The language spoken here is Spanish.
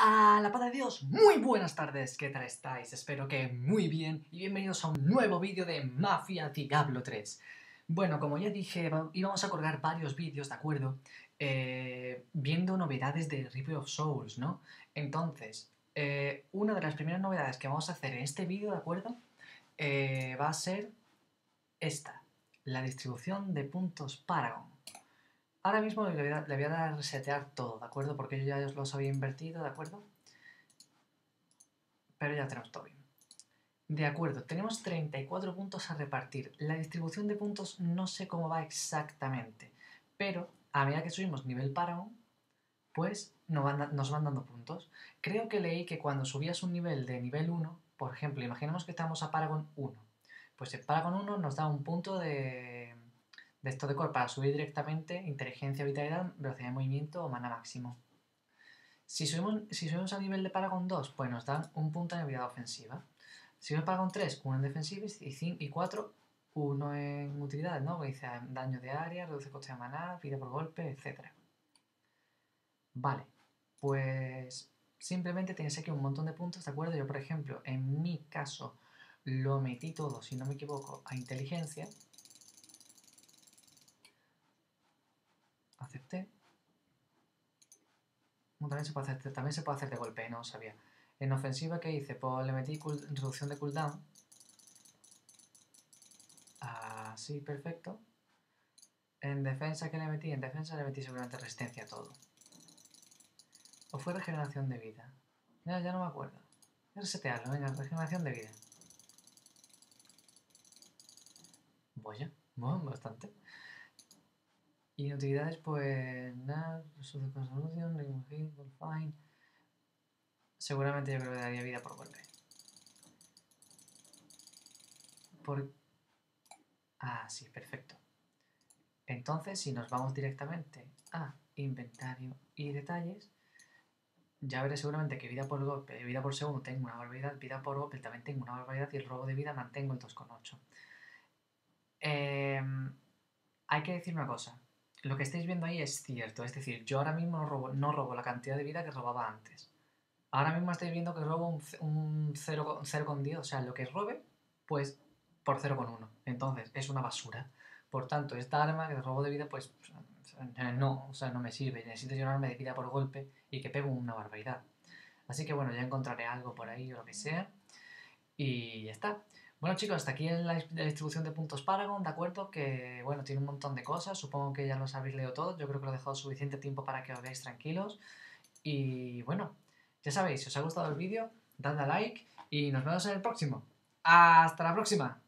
A la paz de Dios, muy buenas tardes, ¿qué tal estáis? Espero que muy bien y bienvenidos a un nuevo vídeo de Mafia Diablo 3. Bueno, como ya dije, íbamos a colgar varios vídeos, ¿de acuerdo? Viendo novedades de Reaper of Souls, ¿no? Entonces, una de las primeras novedades que vamos a hacer en este vídeo, ¿de acuerdo? Va a ser esta, la distribución de puntos Paragon. Ahora mismo le voy a dar a resetear todo, ¿de acuerdo? Porque yo ya os los había invertido, ¿de acuerdo? Pero ya tenemos todo bien. De acuerdo, tenemos 34 puntos a repartir. La distribución de puntos no sé cómo va exactamente, pero a medida que subimos nivel Paragon, pues nos van dando puntos. Creo que leí que cuando subías un nivel de nivel 1, por ejemplo, imaginemos que estamos a Paragon 1, pues el Paragon 1 nos da un punto de esto de core para subir directamente inteligencia, vitalidad, velocidad de movimiento o mana máximo. Si subimos a nivel de Paragon 2, pues nos dan un punto en habilidad ofensiva. Si subimos Paragon 3, uno en defensiva y 4, uno en utilidades, ¿no? Que dice daño de área, reduce coste de maná, vida por golpe, etc. Vale, pues simplemente tienes aquí un montón de puntos, ¿de acuerdo? Yo, por ejemplo, en mi caso, lo metí todo, si no me equivoco, a inteligencia. Acepté. También se puede hacer de golpe, no sabía. En ofensiva, ¿qué hice? Pues le metí reducción de cooldown. Así, perfecto. En defensa, ¿qué le metí? En defensa le metí seguramente resistencia a todo. ¿O fue regeneración de vida? Ya no me acuerdo. Voy a resetearlo, venga, regeneración de vida. Vaya, bueno, bastante. Inutilidades, pues nada, resolución, fine. Seguramente yo creo que daría vida por golpe. Sí, perfecto. Entonces, si nos vamos directamente a inventario y detalles, ya veré seguramente que vida por golpe, vida por segundo tengo una barbaridad, vida por golpe también tengo una barbaridad y el robo de vida mantengo el 2,8. Hay que decir una cosa. Lo que estáis viendo ahí es cierto. Es decir, yo ahora mismo no robo la cantidad de vida que robaba antes. Ahora mismo estáis viendo que robo un 0,10. O sea, lo que robe, pues por 0,1. Entonces, es una basura. Por tanto, esta arma que robo de vida, pues no, o sea, no me sirve. Necesito llenarme de vida por golpe y que pego una barbaridad. Así que bueno, ya encontraré algo por ahí o lo que sea. Y ya está. Bueno chicos, hasta aquí la distribución de puntos Paragon, ¿de acuerdo? Que bueno, tiene un montón de cosas, supongo que ya los habéis leído todos, yo creo que lo he dejado suficiente tiempo para que os veáis tranquilos. Y bueno, ya sabéis, si os ha gustado el vídeo, dadle a like y nos vemos en el próximo. ¡Hasta la próxima!